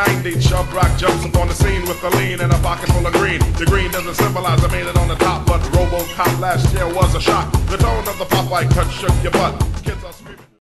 1990, Chubb Rock jumps up on the scene with a lean and a pocket full of green. The green doesn't symbolize I made it on the top, but RoboCop last year was a shock. The tone of the Popeye cut shook your butt.